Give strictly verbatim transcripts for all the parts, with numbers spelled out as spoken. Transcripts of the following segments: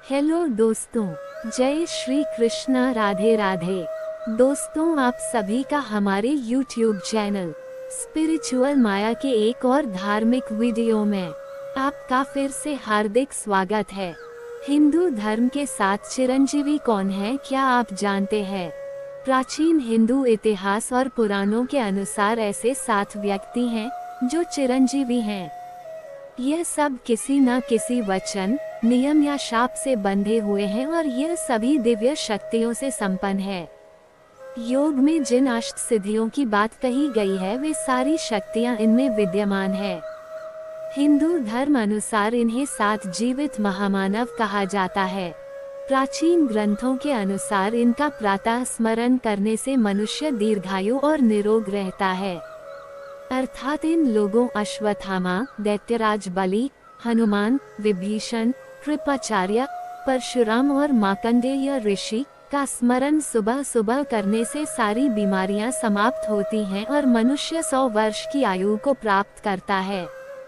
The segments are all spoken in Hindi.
हेलो दोस्तों, जय श्री कृष्णा, राधे राधे। दोस्तों, आप सभी का हमारे यूट्यूब चैनल स्पिरिचुअल माया के एक और धार्मिक वीडियो में आपका फिर से हार्दिक स्वागत है। हिंदू धर्म के सात चिरंजीवी कौन है, क्या आप जानते हैं? प्राचीन हिंदू इतिहास और पुराणों के अनुसार ऐसे सात व्यक्ति हैं जो चिरंजीवी हैं। यह सब किसी न किसी वचन, नियम या शाप से बंधे हुए हैं और यह सभी दिव्य शक्तियों से संपन्न है। योग में जिन अष्ट सिद्धियों की बात कही गई है, वे सारी शक्तियां इनमें विद्यमान है। हिंदू धर्म अनुसार इन्हें सात जीवित महामानव कहा जाता है। प्राचीन ग्रंथों के अनुसार इनका प्रातः स्मरण करने से मनुष्य दीर्घायु और निरोग रहता है। अर्थात इन लोगों अश्वत्थामा, दैत्यराज बलि, हनुमान, विभीषण, कृपाचार्य, परशुराम और मार्कंडेय ऋषि का स्मरण सुबह सुबह करने से सारी बीमारियां समाप्त होती हैं और मनुष्य सौ वर्ष की आयु को प्राप्त करता है।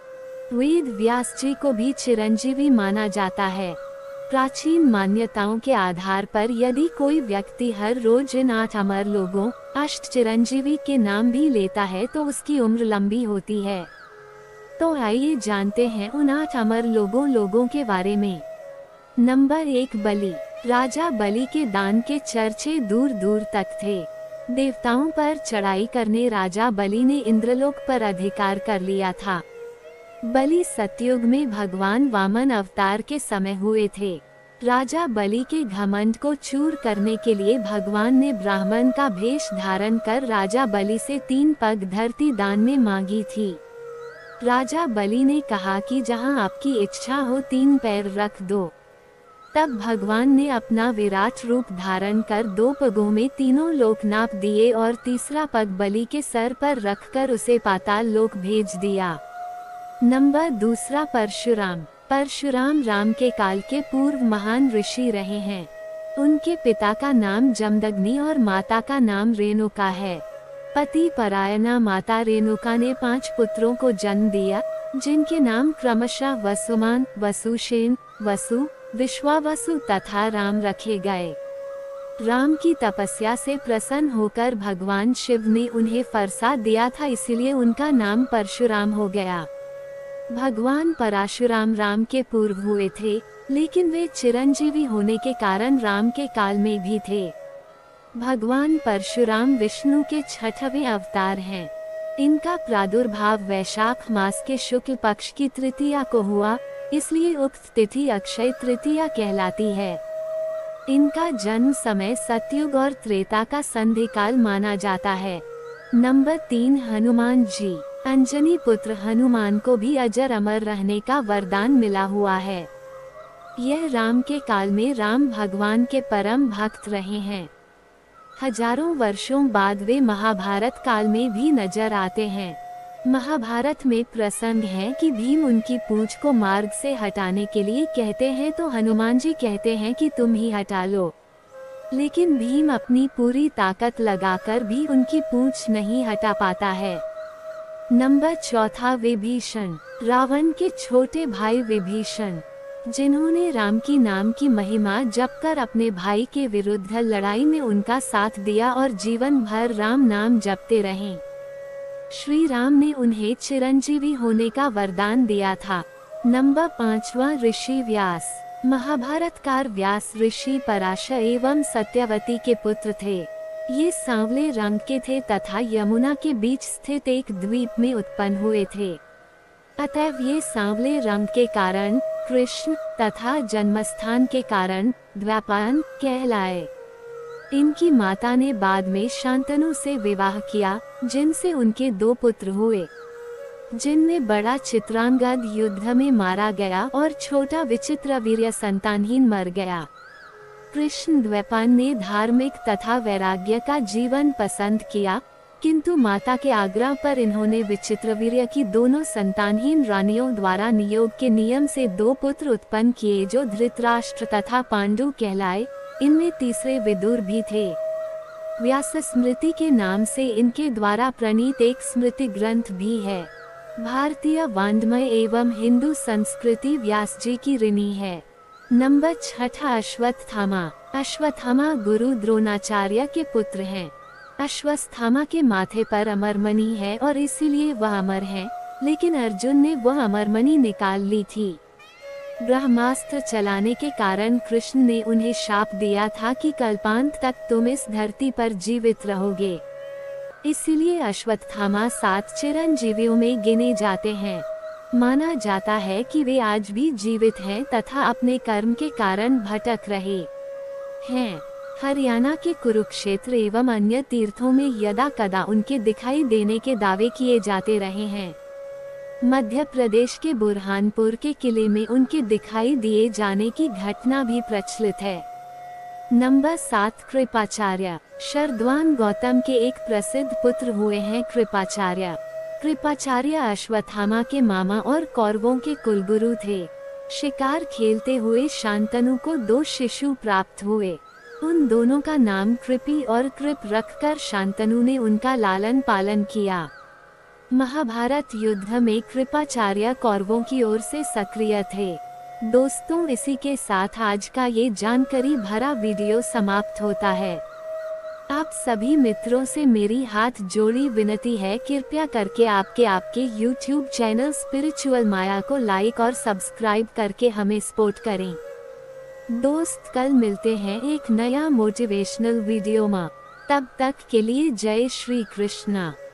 वेद व्यास जी को भी चिरंजीवी माना जाता है। प्राचीन मान्यताओं के आधार पर यदि कोई व्यक्ति हर रोज इन आठ अमर लोगों अष्ट चिरंजीवी के नाम भी लेता है तो उसकी उम्र लंबी होती है। तो आइए जानते हैं उन आठ अमर लोगों लोगों के बारे में। नंबर एक, बलि। राजा बलि के दान के चर्चे दूर दूर तक थे। देवताओं पर चढ़ाई करने राजा बलि ने इंद्रलोक पर अधिकार कर लिया था। बलि सतयुग में भगवान वामन अवतार के समय हुए थे। राजा बलि के घमंड को चूर करने के लिए भगवान ने ब्राह्मण का भेष धारण कर राजा बलि से तीन पग धरती दान में मांगी थी। राजा बलि ने कहा कि जहां आपकी इच्छा हो तीन पैर रख दो। तब भगवान ने अपना विराट रूप धारण कर दो पगों में तीनों लोक नाप दिए और तीसरा पग बलि के सर पर रखकर उसे पाताल लोक भेज दिया। नंबर दूसरा, परशुराम। परशुराम राम के काल के पूर्व महान ऋषि रहे हैं। उनके पिता का नाम जमदग्नि और माता का नाम रेणुका है। पति परायणा माता रेणुका ने पांच पुत्रों को जन्म दिया, जिनके नाम क्रमशः वसुमान, वसुसेन, वसु, विश्वावसु तथा राम रखे गए। राम की तपस्या से प्रसन्न होकर भगवान शिव ने उन्हें फरसा दिया था, इसलिए उनका नाम परशुराम हो गया। भगवान परशुराम राम के पूर्व हुए थे, लेकिन वे चिरंजीवी होने के कारण राम के काल में भी थे। भगवान परशुराम विष्णु के छठवें अवतार हैं। इनका प्रादुर्भाव वैशाख मास के शुक्ल पक्ष की तृतीया को हुआ, इसलिए उक्त तिथि अक्षय तृतीया कहलाती है। इनका जन्म समय सतयुग और त्रेता का संधिकाल माना जाता है। नंबर तीन, हनुमान जी। अंजनी पुत्र हनुमान को भी अजर अमर रहने का वरदान मिला हुआ है। यह राम के काल में राम भगवान के परम भक्त रहे हैं। हजारों वर्षों बाद वे महाभारत काल में भी नजर आते हैं। महाभारत में प्रसंग है कि भीम उनकी पूंछ को मार्ग से हटाने के लिए कहते हैं तो हनुमान जी कहते हैं कि तुम ही हटा लो, लेकिन भीम अपनी पूरी ताकत लगाकर भी उनकी पूंछ नहीं हटा पाता है। नंबर चौथा, विभीषण। रावण के छोटे भाई विभीषण, जिन्होंने राम की नाम की महिमा जपकर अपने भाई के विरुद्ध लड़ाई में उनका साथ दिया और जीवन भर राम नाम जपते रहे। श्री राम ने उन्हें चिरंजीवी होने का वरदान दिया था। नंबर पांचवा, ऋषि व्यास। महाभारतकार व्यास ऋषि पराशर एवं सत्यवती के पुत्र थे। ये सांवले रंग के थे तथा यमुना के बीच स्थित एक द्वीप में उत्पन्न हुए थे। अतएव ये सांवले रंग के कारण कृष्ण तथा जन्मस्थान के कारण द्वैपायन कहलाए। इनकी माता ने बाद में शांतनु से विवाह किया, जिनसे उनके दो पुत्र हुए, जिनमें बड़ा चित्रांगद युद्ध में मारा गया और छोटा विचित्रवीर्य संतानहीन मर गया। कृष्ण द्वैपायन ने धार्मिक तथा वैराग्य का जीवन पसंद किया, किंतु माता के आग्रह पर इन्होंने विचित्रवीर्य की दोनों संतानहीन रानियों द्वारा नियोग के नियम से दो पुत्र उत्पन्न किए, जो धृतराष्ट्र तथा पांडु कहलाए। इनमें तीसरे विदुर भी थे। व्यास स्मृति के नाम से इनके द्वारा प्रणीत एक स्मृति ग्रंथ भी है। भारतीय वाङ्मय एवं हिंदू संस्कृति व्यास जी की ऋणी है। नंबर छठा अश्वत्थामा। अश्वत्थामा गुरु द्रोणाचार्य के पुत्र हैं। अश्वत्थामा के माथे पर अमरमणि है और इसीलिए वह अमर है, लेकिन अर्जुन ने वह अमरमणि निकाल ली थी। ब्रह्मास्त्र चलाने के कारण कृष्ण ने उन्हें शाप दिया था कि कल्पांत तक तुम इस धरती पर जीवित रहोगे। इसीलिए अश्वत्थामा सात चिरंजीवियों में गिने जाते हैं। माना जाता है कि वे आज भी जीवित हैं तथा अपने कर्म के कारण भटक रहे हैं। हरियाणा के कुरुक्षेत्र एवं अन्य तीर्थों में यदा कदा उनके दिखाई देने के दावे किए जाते रहे हैं। मध्य प्रदेश के बुरहानपुर के किले में उनके दिखाई दिए जाने की घटना भी प्रचलित है। नंबर सात कृपाचार्य। शरद्वान गौतम के एक प्रसिद्ध पुत्र हुए हैं कृपाचार्य। कृपाचार्य अश्वत्थामा के मामा और कौरवों के कुलगुरु थे। शिकार खेलते हुए शांतनु को दो शिशु प्राप्त हुए। उन दोनों का नाम कृपि और कृप रखकर शांतनु ने उनका लालन पालन किया। महाभारत युद्ध में कृपाचार्य कौरवों की ओर से सक्रिय थे। दोस्तों, इसी के साथ आज का ये जानकारी भरा वीडियो समाप्त होता है। आप सभी मित्रों से मेरी हाथ जोड़ी विनती है, कृपया करके आपके आपके यूट्यूब चैनल स्पिरिचुअल माया को लाइक और सब्सक्राइब करके हमें सपोर्ट करें। दोस्त, कल मिलते हैं एक नया मोटिवेशनल वीडियो में। तब तक के लिए जय श्री कृष्णा।